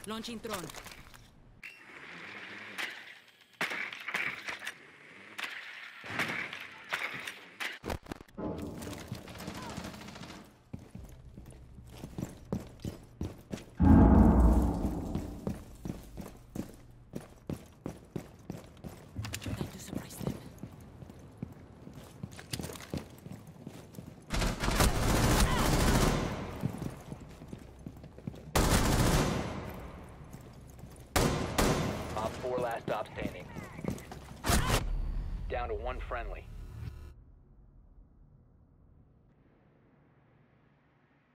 Launching drone. Time to surprise them. Op 4 last stop standing. Down to one friendly.